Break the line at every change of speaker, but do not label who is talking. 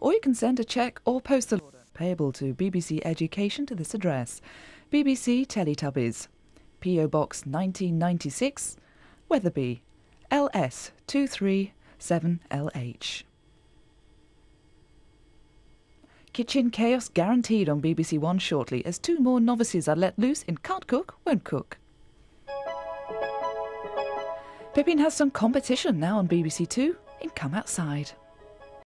or you can send a cheque or postal order payable to BBC Education to this address: BBC Teletubbies, P.O. Box 1996, Wetherby, LS 237LH. Kitchen chaos guaranteed on BBC One shortly, as 2 more novices are let loose in Can't Cook, Won't Cook. Pippin has some competition now on BBC Two in Come Outside.